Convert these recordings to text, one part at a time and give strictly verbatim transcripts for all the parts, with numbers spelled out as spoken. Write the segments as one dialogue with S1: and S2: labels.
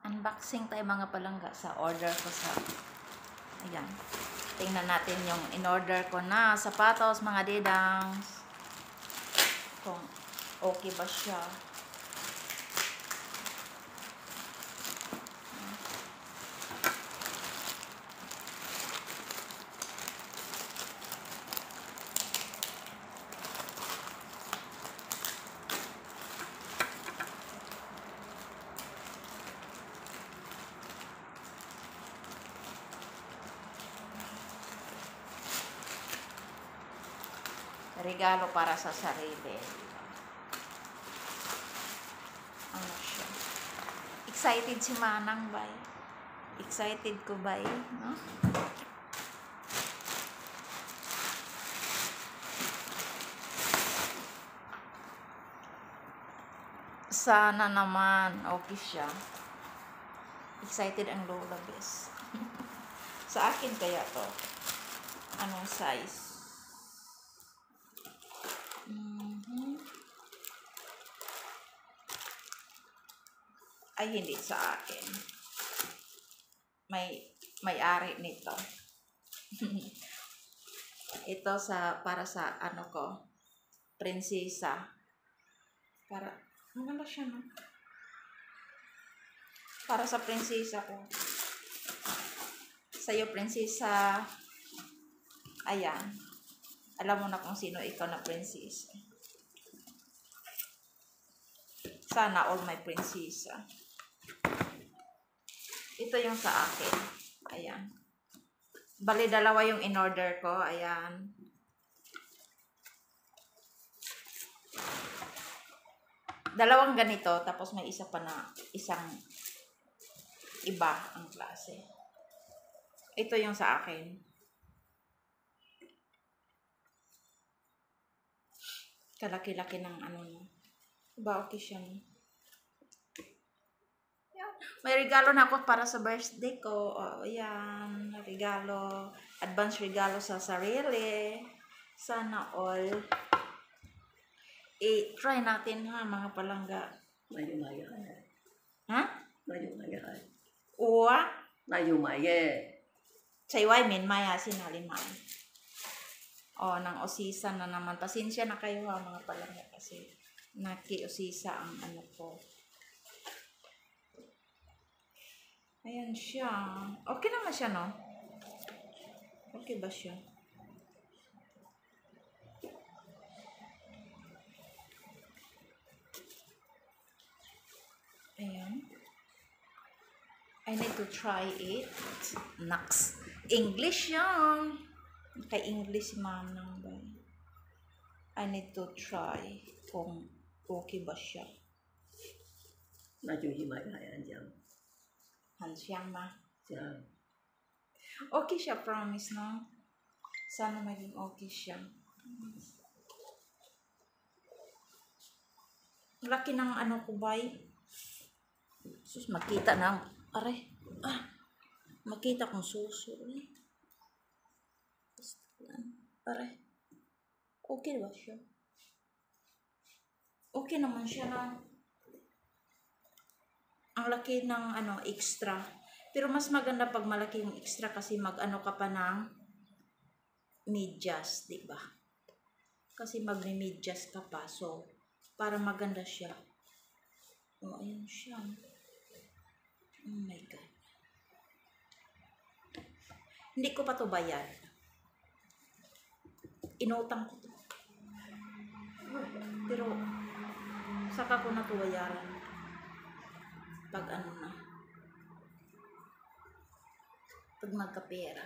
S1: Unboxing tayo mga palangga sa order ko sa, ayan, tingnan natin yung in-order ko na sapatos mga didangs, kung okay ba siya. Regalo para sa sarili. Ano siya? Excited si Manang, bay. Excited ko, bay. No? Sana naman okay siya. Excited ang lola, bes. Sa akin kaya to. Anong size? Mm-hmm. Ay, hindi sa akin. May may-ari nito. Ito sa para sa ano ko, prinsesa. Para ano ba siya, no? Para sa prinsesa ko. Sa'yo, prinsesa. Ayan. Alam mo na kung sino ikaw na prinsesa. Sana all my prinsesa. Ito yung sa akin. Ayan. Bali, dalawa yung in-order ko. Ayan. Dalawang ganito. Tapos may isa pa na isang iba ang klase. Ito yung sa akin. Kalaki-laki ng ano mo. Diba okay siya? Yan. May regalo na ako para sa birthday ko. O, yan. Regalo. Advance regalo sa sarili. Sana all. I-try natin ha, mga palangga.
S2: Mayo-mayo.
S1: Ha?
S2: Mayo-mayo.
S1: Uwa?
S2: Mayo-mayo.
S1: Sayway, min maya sinaliman. O, nang osisa na naman. Pasensya na kayo ha, mga palangga, kasi naki-osisa ang ano ko. Ayan siya. Okay naman siya, no? Okay ba siya? Ayan. I need to try it. Naks. English yan. Kay English manang ba? I need to try kung okay ba siya.
S2: Mayo-himay yan dyan.
S1: Hansyang ma.
S2: Dyan.
S1: Okay siya, promise, no? Sana maging okay siya. Laki ng ano ko, bay. Sus, makita ng, aray, ah, makita kong suso, eh. Aray, okay ba siya? Okay naman siya na. Ang laki ng ano, extra. Pero mas maganda pag malaki yung extra kasi mag-ano ka pa ng medyas, di ba? Kasi mag-medyas ka pa. So, para maganda siya. Oh, ayun siya. Oh my God. Hindi ko pa to bayad. Inutang ko to. Pero, saka ko na to bayaran. Pag ano na. Pag magkapera.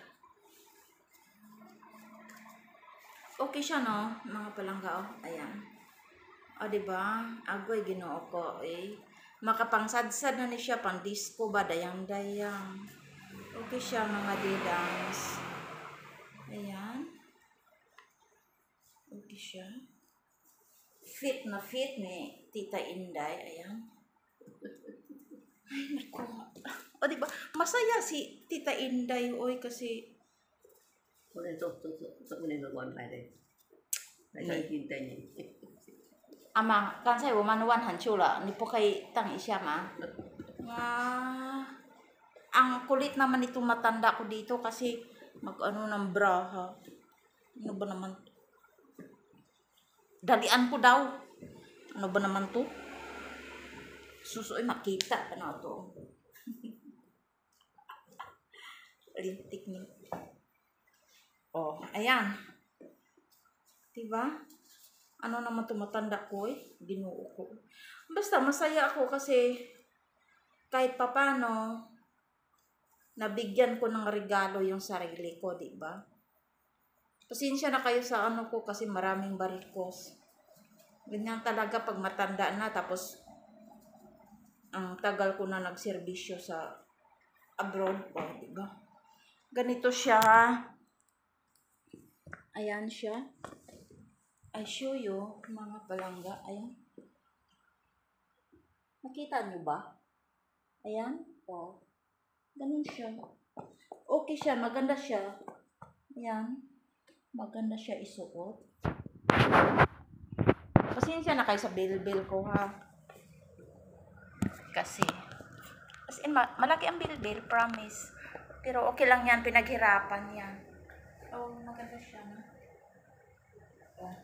S1: Okay siya, no? Mga palangga, oh. Ayan. O, diba? Agoy, ginoo ko, eh. Makapangsadsad na ni siya, pang disco ba, dayang-dayang. Okay siya, mga didangs. Ayan. Okay siya. Fit na fit ni Tita Inday. Ayan. Ay, naku. O, diba? Masaya si Tita Inday, oy, kasi
S2: Kung ito, ito, ito, ito, ito, ito, ito, ito,
S1: 阿妈，刚才我们玩很久了，你不可以等一下吗？啊。 Ang kulit naman itong matanda ko dito kasi mag-ano ng braha. Ano ba naman? Dalian ko daw. Ano ba naman to? Susoy makita pa na to. Lintik ni. Oh, ayan. Diba? Ano naman to matanda ko eh? Ginoo ko. Basta masaya ako kasi kahit papano nabigyan ko ng regalo yung sarili ko, di ba? Pasensya na kayo sa ano ko kasi maraming barikos. Ganyan talaga pag matanda na tapos ang tagal ko na nagserbisyo sa abroad, oh, di ba? Ganito siya. Ayan siya. I show you, mga palangga. Ayan. Nakita niyo ba? Ayan. Oh. Ganun siya. Okay siya. Maganda siya. Ayan. Maganda siya isuot. Pasensya na kayo sa bill-bill ko, ha? Kasi, as in, ma- malaki ang bill-bill, promise. Pero okay lang yan. Pinaghirapan yan. Oh, maganda siya, no? Oh.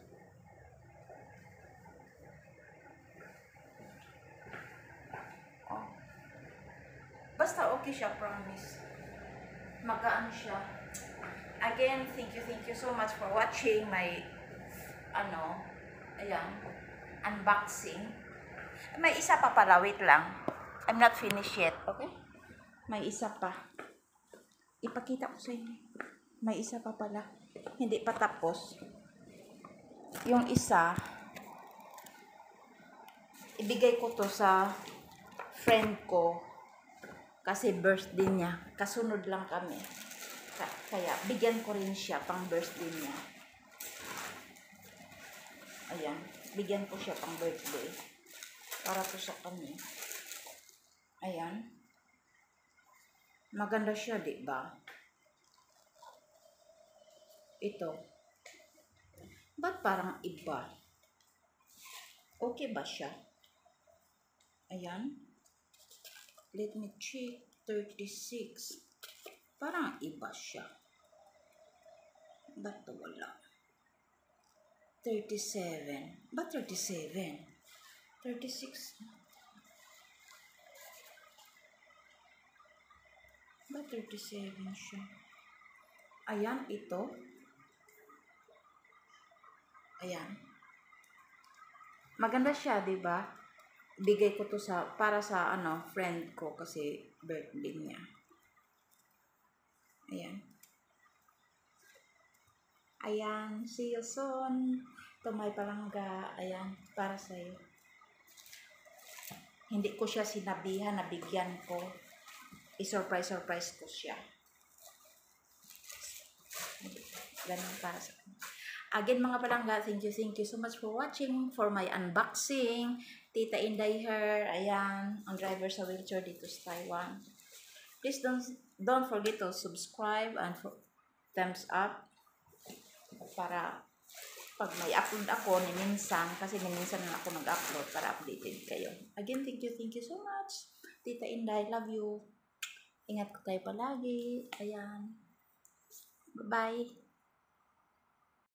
S1: Oh. Basta okay siya, promise. Magaan siya. Again, thank you, thank you so much for watching my, ano, ayan, unboxing. May isa pa pala, wait lang. I'm not finished yet, okay? May isa pa. Ipakita ko sa inyo. May isa pa pala. Hindi pa tapos. Yung isa, ibigay ko to sa friend ko kasi birthday niya. Kasunod lang kami. Kaya bigyan ko rin siya pang birthday niya. Ayan, bigyan ko siya pang birthday. Para to sa kanya. Ayan. Maganda siya, di ba? Ito. Ba't parang iba? Okay ba siya? Ayan. Let me check. thirty-six. Parang iba siya. Ba't wala? thirty-seven. Ba't thirty-seven? thirty-six. Ba't thirty-seven siya? Ayan, ito. Ayan. Maganda siya, di ba? Bigay ko to sa, para sa, ano, friend ko kasi birthday niya. Ayan. Ayan. See you soon. Ito may palangga. Ayan. Para sa'yo. Hindi ko siya sinabihan, nabigyan ko. I-surprise-surprise ko siya. Ganun para sa kanya. Again, mga palangga, thank you, thank you so much for watching, for my unboxing. Tita Inday Her, ayan, ang driver sa wheelchair dito sa Taiwan. Please don't, don't forget to subscribe and for, thumbs up para pag may upload ako ni minsan, kasi ni minsan na ako mag-upload para updated kayo. Again, thank you, thank you so much. Tita Inday, love you. Ingat ko tayo palagi. Ayan. Bye-bye.